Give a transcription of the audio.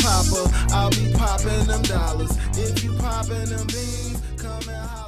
popper, I'll be popping them dollars. If you popping them beans, come and holler.